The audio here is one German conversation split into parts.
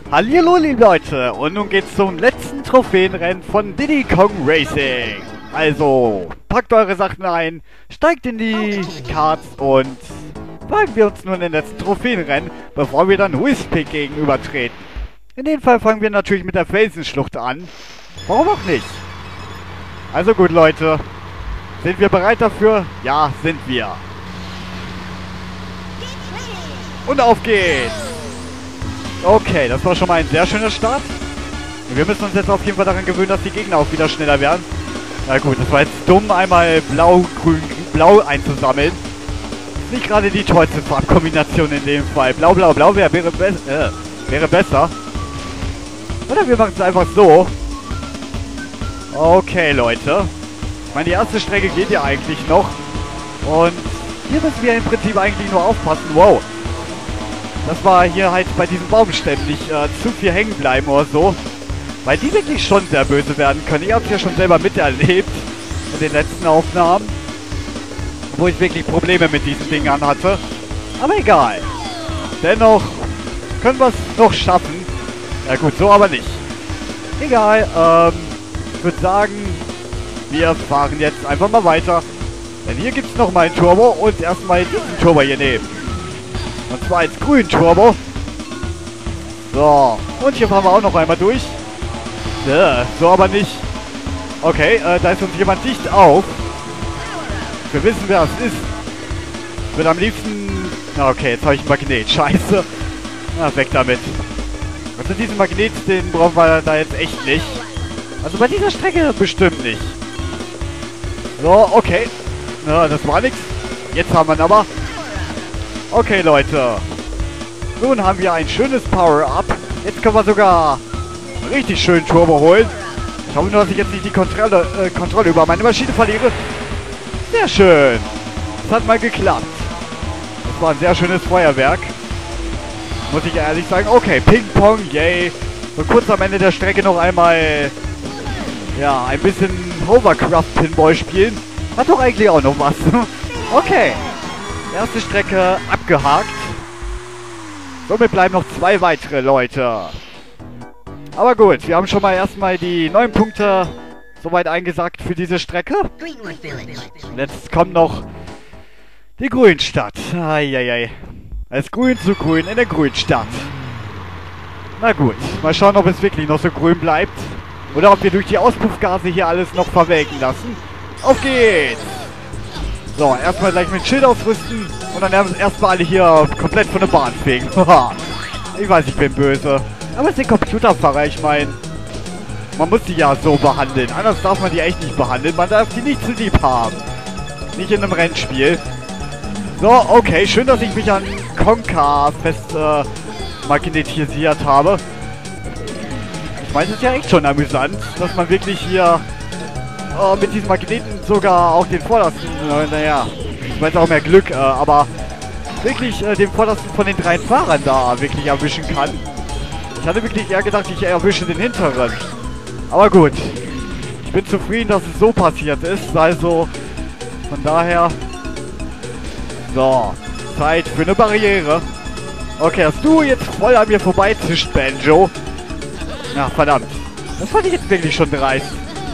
Hallihallo liebe Leute, und nun geht's zum letzten Trophäenrennen von Diddy Kong Racing. Also, packt eure Sachen ein, steigt in die Karts und wagen wir uns nun in den letzten Trophäenrennen, bevor wir dann Whispig gegenübertreten. In dem Fall fangen wir natürlich mit der Felsenschlucht an. Warum auch nicht? Also gut Leute, sind wir bereit dafür? Ja, sind wir. Und auf geht's! Okay, das war schon mal ein sehr schöner Start. Wir müssen uns jetzt auf jeden Fall daran gewöhnen, dass die Gegner auch wieder schneller werden. Na gut, das war jetzt dumm, einmal blau, grün, blau einzusammeln. Ist nicht gerade die tollste Farbkombination in dem Fall. Blau, blau, blau wäre besser. Oder wir machen es einfach so. Okay, Leute. Ich meine, die erste Strecke geht ja eigentlich noch. Und hier müssen wir im Prinzip eigentlich nur aufpassen. Wow. Das war hier halt bei diesem Baumstämmen nicht zu viel hängen bleiben oder so. Weil die wirklich schon sehr böse werden können. Ich habe es ja schon selber miterlebt in den letzten Aufnahmen. Wo ich wirklich Probleme mit diesen Dingern hatte. Aber egal. Dennoch können wir es noch schaffen. Ja gut, so aber nicht. Egal. Ich würde sagen, wir fahren jetzt einfach mal weiter. Denn hier gibt es nochmal einen Turbo und erstmal diesen Turbo hier nehmen. Und zwar als grünen Turbo. So. Und hier fahren wir auch noch einmal durch. So aber nicht. Okay, da ist uns jemand dicht auf. Wir wissen, wer es ist. Ich würde am liebsten... Na okay, jetzt habe ich einen Magnet. Scheiße. Na, weg damit. Also diesen Magnet, den brauchen wir da jetzt echt nicht. Also bei dieser Strecke bestimmt nicht. So, okay. Na, das war nichts. Jetzt haben wir ihn aber. Okay, Leute. Nun haben wir ein schönes Power-Up. Jetzt können wir sogar richtig schön Turbo holen. Ich hoffe nur, dass ich jetzt nicht die Kontrolle über meine Maschine verliere. Sehr schön. Das hat mal geklappt. Das war ein sehr schönes Feuerwerk. Muss ich ehrlich sagen. Okay, Ping-Pong, yay. So kurz am Ende der Strecke noch einmal... Ja, ein bisschen Hovercraft-Pinball spielen. Hat doch eigentlich auch noch was. Okay. Erste Strecke abgehakt. Somit bleiben noch 2 weitere Leute. Aber gut, wir haben schon mal erstmal die 9 Punkte soweit eingesagt für diese Strecke. Und jetzt kommt noch die Grünstadt. Eieiei. Als grün zu grün in der Grünstadt. Na gut, mal schauen, ob es wirklich noch so grün bleibt. Oder ob wir durch die Auspuffgase hier alles noch verwelken lassen. Auf geht's! So, erstmal gleich mit Schild ausrüsten und dann erstmal alle hier komplett von der Bahn fegen. Ich weiß, ich bin böse. Aber es sind Computerfahrer, ich meine. Man muss die ja so behandeln. Anders darf man die echt nicht behandeln. Man darf die nicht zu lieb haben. Nicht in einem Rennspiel. So, okay. Schön, dass ich mich an Conker fest magnetisiert habe. Ich meine, es ist ja echt schon amüsant, dass man wirklich hier... mit diesen Magneten sogar auch den vordersten, naja, ich meine auch mehr Glück, aber wirklich den vordersten von den 3 Fahrern da wirklich erwischen kann. Ich hatte wirklich eher gedacht, ich erwische den hinteren. Aber gut, ich bin zufrieden, dass es so passiert ist, also von daher, so, Zeit für eine Barriere. Okay, dass du jetzt voll an mir vorbei zischt, Banjo. Na, verdammt, das fand ich jetzt wirklich schon dreist.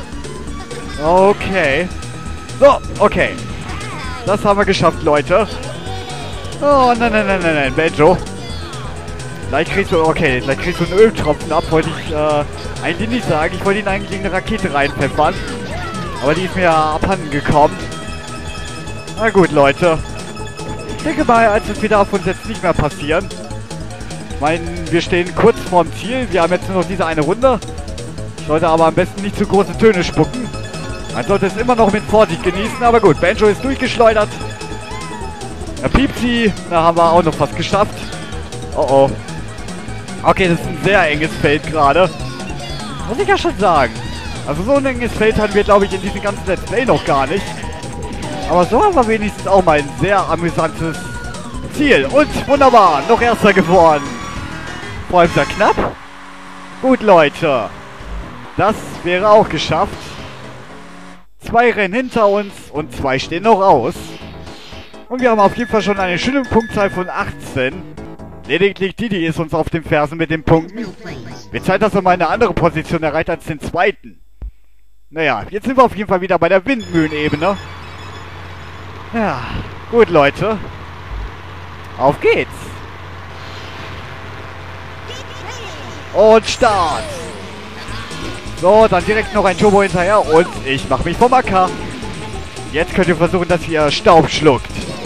Okay. So, okay. Das haben wir geschafft, Leute. Oh, nein, Banjo. Gleich kriegst du, okay, gleich kriegst du einen Öltropfen ab, wollte ich eigentlich nicht sagen. Ich wollte ihn eigentlich in eine Rakete reinpfeffern. Aber die ist mir abhanden gekommen. Na gut, Leute. Ich denke mal, als es wieder auf uns jetzt nicht mehr passieren. Ich meine, wir stehen kurz vorm Ziel. Wir haben jetzt nur noch diese eine Runde. Ich sollte aber am besten nicht zu große Töne spucken. Man sollte es immer noch mit Vorsicht genießen, aber gut, Banjo ist durchgeschleudert. Er piept sie, da haben wir auch noch fast geschafft. Oh oh. Okay, das ist ein sehr enges Feld gerade. Muss ich ja schon sagen. Also so ein enges Feld hatten wir, glaube ich, in diesem ganzen Let's Play noch gar nicht. Aber so haben wir wenigstens auch mal ein sehr amüsantes Ziel. Und wunderbar, noch Erster geworden. Vor allem sehr knapp. Gut, Leute. Das wäre auch geschafft. 2 Rennen hinter uns und 2 stehen noch aus. Und wir haben auf jeden Fall schon eine schöne Punktzahl von 18. Lediglich Didi ist uns auf den Fersen mit den Punkten. Wird Zeit, dass er mal eine andere Position erreicht als den zweiten. Naja, jetzt sind wir auf jeden Fall wieder bei der Windmühlenebene. Ja, gut Leute. Auf geht's. Und Start. So, dann direkt noch ein Turbo hinterher und ich mache mich vom Acker. Jetzt könnt ihr versuchen, dass ihr Staub schluckt.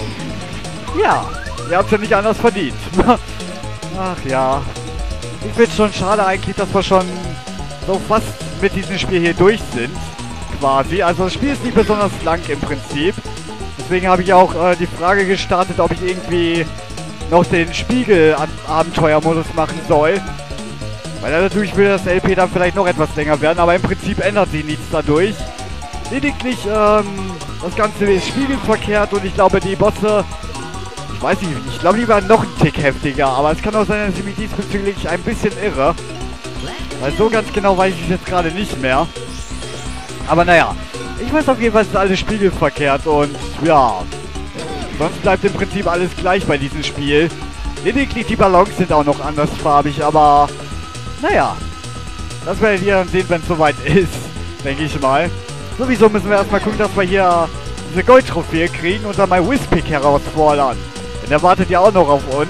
Ja, ihr habt es ja nicht anders verdient. Ach ja. Ich finde es schon schade eigentlich, dass wir schon so fast mit diesem Spiel hier durch sind. Quasi. Also das Spiel ist nicht besonders lang im Prinzip. Deswegen habe ich auch die Frage gestartet, ob ich irgendwie noch den Spiegel-Abenteuermodus machen soll. Weil natürlich will das LP dann vielleicht noch etwas länger werden, aber im Prinzip ändert sich nichts dadurch. Lediglich, das Ganze ist spiegelverkehrt und ich glaube, die Bosse, ich weiß nicht, ich glaube, die werden noch einen Tick heftiger, aber es kann auch sein, dass ich mich diesbezüglich ein bisschen irre. Weil so ganz genau weiß ich es jetzt gerade nicht mehr. Aber naja, ich weiß auf jeden Fall, es ist alles spiegelverkehrt und ja, sonst bleibt im Prinzip alles gleich bei diesem Spiel. Lediglich die Ballons sind auch noch andersfarbig, aber naja, das werdet ihr dann sehen, wenn es soweit ist, denke ich mal. Sowieso müssen wir erstmal gucken, dass wir hier diese Goldtrophäe kriegen und dann mal Whispic herausfordern. Denn der wartet ja auch noch auf uns.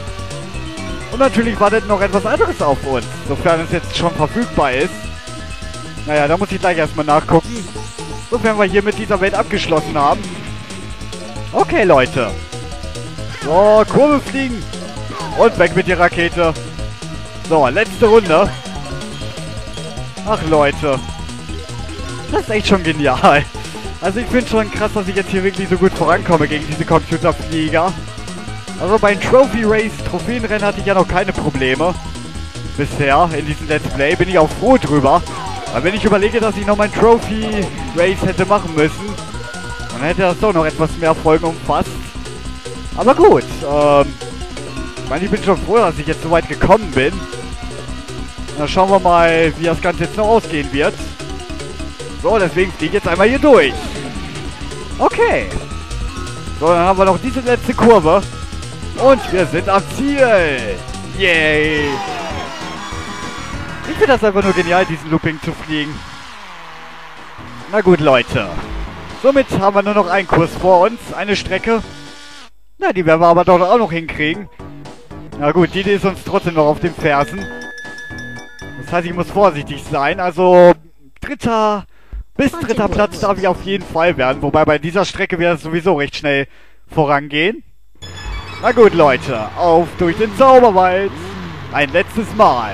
Und natürlich wartet noch etwas anderes auf uns, sofern es jetzt schon verfügbar ist. Naja, da muss ich gleich erstmal nachgucken. Sofern wir hier mit dieser Welt abgeschlossen haben. Okay, Leute. So, Kurve fliegen. Und weg mit der Rakete. So, letzte Runde. Ach, Leute. Das ist echt schon genial. Also ich finde schon krass, dass ich jetzt hier wirklich so gut vorankomme gegen diese Computerflieger. Also beim Trophy Race, Trophäenrennen hatte ich ja noch keine Probleme. Bisher in diesem Let's Play bin ich auch froh drüber. Weil wenn ich überlege, dass ich noch mein Trophy Race hätte machen müssen, dann hätte das doch noch etwas mehr Folgen umfasst. Aber gut, ich meine, ich bin schon froh, dass ich jetzt so weit gekommen bin. Dann schauen wir mal, wie das Ganze jetzt noch ausgehen wird. So, deswegen fliege ich jetzt einmal hier durch. Okay. So, dann haben wir noch diese letzte Kurve. Und wir sind am Ziel. Yay. Ich finde das einfach nur genial, diesen Looping zu fliegen. Na gut, Leute. Somit haben wir nur noch einen Kurs vor uns. Eine Strecke. Na, die werden wir aber doch auch noch hinkriegen. Na gut, die ist uns trotzdem noch auf den Fersen. Das heißt, ich muss vorsichtig sein. Also, dritter Platz darf ich auf jeden Fall werden. Wobei bei dieser Strecke wird es sowieso recht schnell vorangehen. Na gut, Leute. Auf durch den Zauberwald. Ein letztes Mal.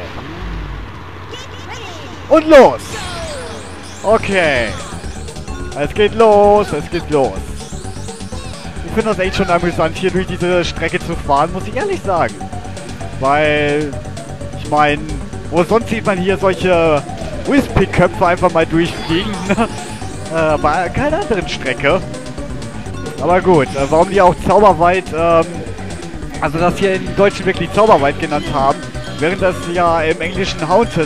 Und los. Okay. Es geht los. Es geht los. Ich finde das echt schon amüsant, hier durch diese Strecke zu fahren, muss ich ehrlich sagen. Weil, ich meine, wo sonst sieht man hier solche Whispic-Köpfe einfach mal durchfliegen. Bei keiner anderen Strecke. Aber gut, warum die auch Zauberwald, also das hier im Deutschen wirklich Zauberwald genannt haben, während das ja im Englischen Haunted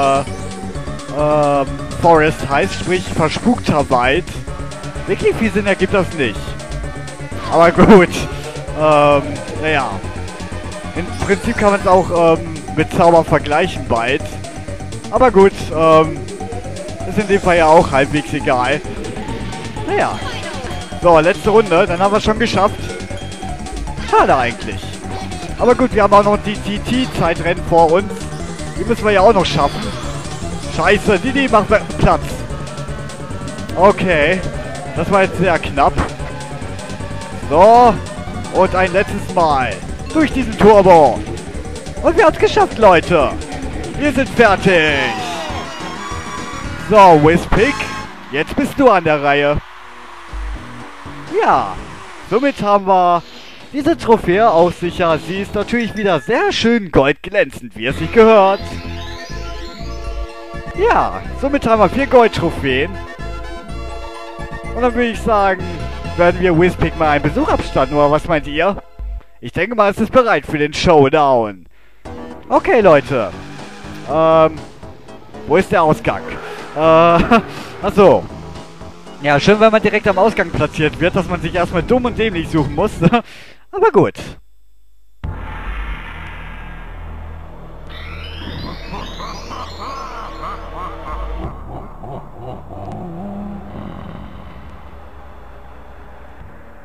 Forest heißt, sprich verspukter Wald. Wirklich viel Sinn ergibt das nicht. Aber gut, naja. Im Prinzip kann man es auch mit Zauber vergleichen bald. Aber gut, ist in dem Fall ja auch halbwegs egal. Naja. So, letzte Runde, dann haben wir es schon geschafft. Schade eigentlich. Aber gut, wir haben auch noch die TT-Zeitrennen vor uns. Die müssen wir ja auch noch schaffen. Scheiße, die macht Platz. Okay. Das war jetzt sehr knapp. So. Und ein letztes Mal. Durch diesen Turbo. Und wir haben es geschafft, Leute. Wir sind fertig. So, Whispic. Jetzt bist du an der Reihe. Ja. Somit haben wir diese Trophäe auf sicher. Sie ist natürlich wieder sehr schön goldglänzend, wie es sich gehört. Ja, somit haben wir 4 Goldtrophäen. Und dann würde ich sagen, werden wir Whispic mal einen Besuch abstatten, oder was meint ihr? Ich denke mal, es ist bereit für den Showdown. Okay, Leute. Wo ist der Ausgang? Achso. Ja, schön, wenn man direkt am Ausgang platziert wird, dass man sich erstmal dumm und dämlich suchen muss. Aber gut.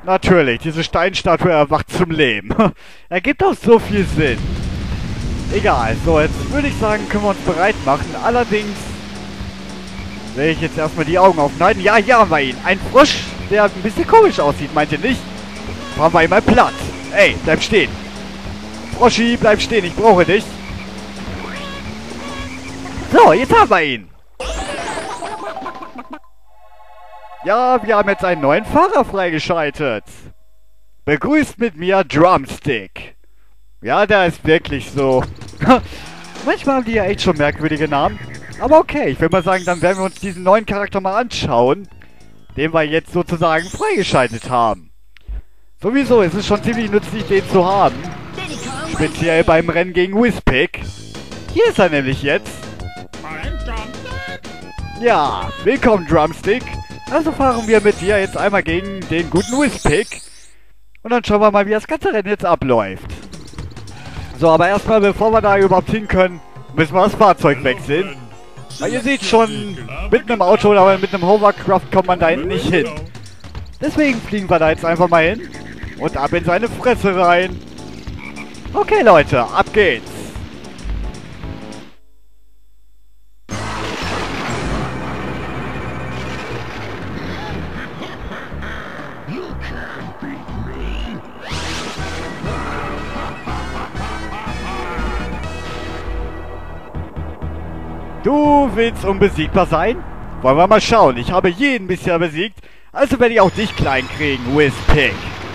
Natürlich, diese Steinstatue erwacht zum Leben. Ergibt auch so viel Sinn. Egal, so, jetzt würde ich sagen, können wir uns bereit machen. Allerdings will ich jetzt erstmal die Augen aufhalten. Ja, hier haben wir ihn. Ein Frosch, der ein bisschen komisch aussieht, meint ihr nicht? Machen wir ihn mal platt. Ey, bleib stehen. Froschi, bleib stehen, ich brauche dich. So, jetzt haben wir ihn. Ja, wir haben jetzt einen neuen Fahrer freigeschaltet. Begrüßt mit mir Drumstick. Ja, der ist wirklich so. Manchmal haben die ja echt schon merkwürdige Namen. Aber okay, ich würde mal sagen, dann werden wir uns diesen neuen Charakter mal anschauen, den wir jetzt sozusagen freigeschaltet haben. Sowieso ist es schon ziemlich nützlich, den zu haben. Speziell beim Rennen gegen Wizpig. Hier ist er nämlich jetzt. Ja, willkommen Drumstick. Also fahren wir mit dir jetzt einmal gegen den guten Wizpig. Und dann schauen wir mal, wie das ganze Rennen jetzt abläuft. So, aber erstmal, bevor wir da überhaupt hin können, müssen wir das Fahrzeug wechseln. Weil ihr seht schon, mit einem Auto oder mit einem Hovercraft kommt man da hinten nicht hin. Deswegen fliegen wir da jetzt einfach mal hin. Und ab in seine Fresse rein. Okay, Leute, ab geht's. Du willst unbesiegbar sein? Wollen wir mal schauen. Ich habe jeden bisher besiegt, also werde ich auch dich klein kriegen, Wizpig.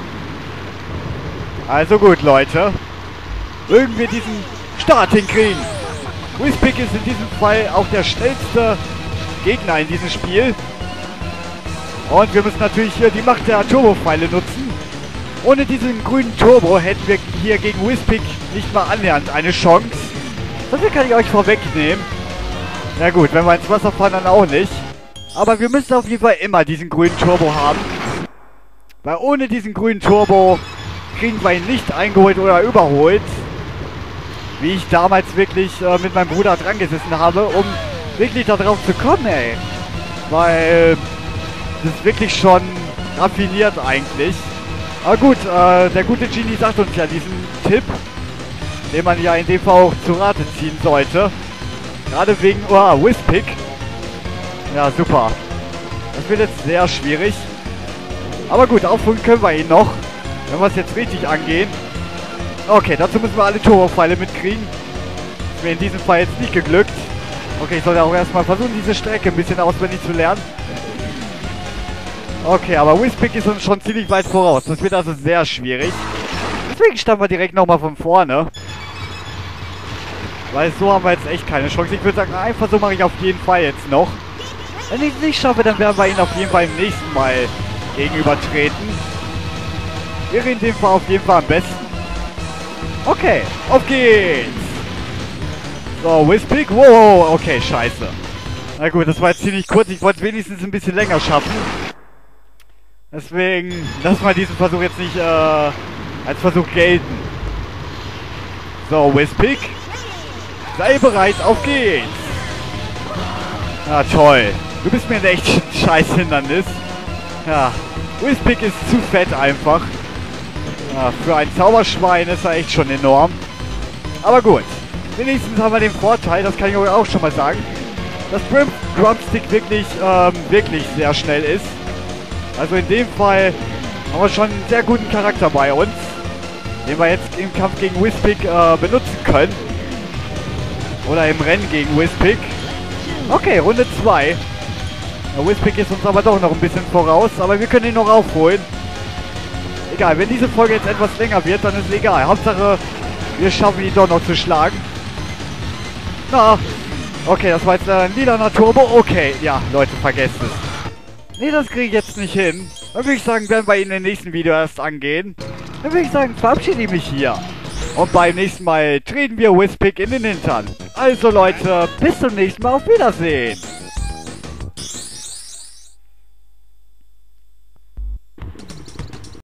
Also gut, Leute. Mögen wir diesen Start hinkriegen. Wizpig ist in diesem Fall auch der schnellste Gegner in diesem Spiel. Und wir müssen natürlich hier die Macht der Turbo-Pfeile nutzen. Ohne diesen grünen Turbo hätten wir hier gegen Wizpig nicht mal annähernd eine Chance. So viel kann ich euch vorwegnehmen. Na gut, wenn wir ins Wasser fahren, dann auch nicht. Aber wir müssen auf jeden Fall immer diesen grünen Turbo haben. Weil ohne diesen grünen Turbo kriegen wir ihn nicht eingeholt oder überholt. Wie ich damals wirklich mit meinem Bruder dran gesessen habe, um wirklich darauf zu kommen, ey. Weil das ist wirklich schon raffiniert eigentlich. Aber gut, der gute Genie sagt uns ja diesen Tipp, den man ja in dem Fall auch zu Rate ziehen sollte. Gerade wegen, Wizpig. Ja, super. Das wird jetzt sehr schwierig. Aber gut, aufholen können wir ihn noch. Wenn wir es jetzt richtig angehen. Okay, dazu müssen wir alle Turbo-Pfeile mitkriegen. Das ist mir in diesem Fall jetzt nicht geglückt. Okay, ich sollte auch erstmal versuchen, diese Strecke ein bisschen auswendig zu lernen. Okay, aber Wizpig ist uns schon ziemlich weit voraus. Das wird also sehr schwierig. Deswegen starten wir direkt nochmal von vorne. Weil so haben wir jetzt echt keine Chance. Ich würde sagen, einen Versuch mache ich auf jeden Fall jetzt noch. Wenn ich es nicht schaffe, dann werden wir ihn auf jeden Fall im nächsten Mal gegenübertreten. Wäre in dem Fall auf jeden Fall am besten. Okay, auf geht's. So, Wizpig. Wow, okay, scheiße. Na gut, das war jetzt ziemlich kurz. Ich wollte es wenigstens ein bisschen länger schaffen. Deswegen lassen wir diesen Versuch jetzt nicht als Versuch gelten. So, Wizpig. Sei bereit, auf geht's! Ja, toll. Du bist mir ein echt scheiß Hindernis. Ja, Wizpig ist zu fett einfach. Ja, für ein Zauberschwein ist er echt schon enorm. Aber gut. Wenigstens haben wir den Vorteil, das kann ich euch auch schon mal sagen, dass Drumstick wirklich, wirklich sehr schnell ist. Also in dem Fall haben wir schon einen sehr guten Charakter bei uns, den wir jetzt im Kampf gegen Wizpig benutzen können. Oder im Rennen gegen Wizpig. Okay, Runde 2. Wizpig ist uns aber doch noch ein bisschen voraus, aber wir können ihn noch aufholen. Egal, wenn diese Folge jetzt etwas länger wird, dann ist es egal. Hauptsache, wir schaffen ihn doch noch zu schlagen. Na, okay, das war jetzt ein lilaner Turbo. Okay, ja, Leute, vergesst es. Nee, das kriege ich jetzt nicht hin. Dann würde ich sagen, werden wir ihn im nächsten Video erst angehen. Dann würde ich sagen, verabschiede ich mich hier. Und beim nächsten Mal treten wir Wizpig in den Hintern. Also Leute, bis zum nächsten Mal, auf Wiedersehen.